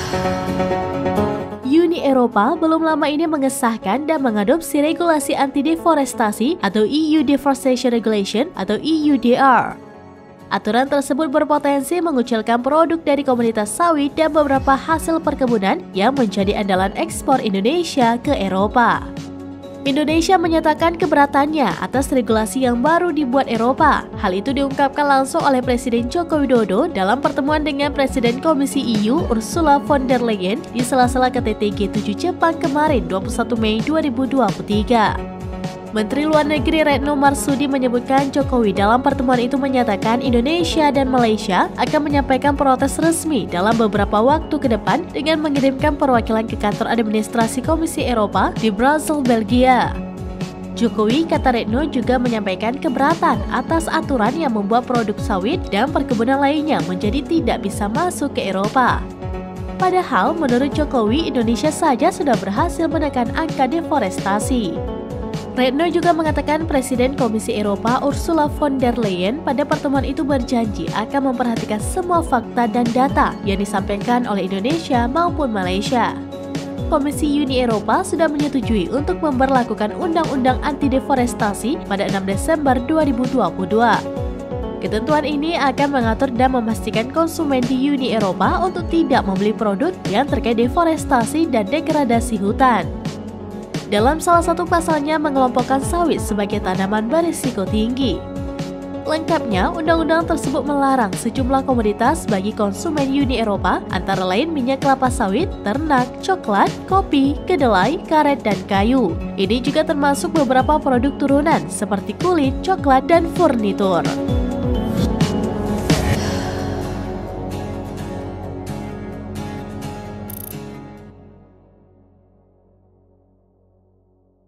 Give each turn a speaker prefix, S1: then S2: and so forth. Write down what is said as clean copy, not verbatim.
S1: Uni Eropa belum lama ini mengesahkan dan mengadopsi regulasi anti-deforestasi atau EU Deforestation Regulation atau EUDR. Aturan tersebut berpotensi mengucilkan produk dari komunitas sawit dan beberapa hasil perkebunan yang menjadi andalan ekspor Indonesia ke Eropa. Indonesia menyatakan keberatannya atas regulasi yang baru dibuat Eropa. Hal itu diungkapkan langsung oleh Presiden Joko Widodo dalam pertemuan dengan Presiden Komisi EU Ursula von der Leyen di sela-sela KTT G7 Jepang kemarin 21 Mei 2023. Menteri Luar Negeri Retno Marsudi menyebutkan Jokowi dalam pertemuan itu menyatakan Indonesia dan Malaysia akan menyampaikan protes resmi dalam beberapa waktu ke depan dengan mengirimkan perwakilan ke kantor administrasi Komisi Eropa di Brussels, Belgia. Jokowi, kata Retno, juga menyampaikan keberatan atas aturan yang membuat produk sawit dan perkebunan lainnya menjadi tidak bisa masuk ke Eropa. Padahal menurut Jokowi, Indonesia saja sudah berhasil menekan angka deforestasi. Retno juga mengatakan Presiden Komisi Eropa Ursula von der Leyen pada pertemuan itu berjanji akan memperhatikan semua fakta dan data yang disampaikan oleh Indonesia maupun Malaysia. Komisi Uni Eropa sudah menyetujui untuk memberlakukan Undang-Undang Anti-Deforestasi pada 6 Desember 2022. Ketentuan ini akan mengatur dan memastikan konsumen di Uni Eropa untuk tidak membeli produk yang terkait deforestasi dan degradasi hutan. Dalam salah satu pasalnya mengelompokkan sawit sebagai tanaman berisiko tinggi. Lengkapnya, undang-undang tersebut melarang sejumlah komoditas bagi konsumen Uni Eropa, antara lain minyak kelapa sawit, ternak, coklat, kopi, kedelai, karet, dan kayu. Ini juga termasuk beberapa produk turunan seperti kulit, coklat, dan furnitur.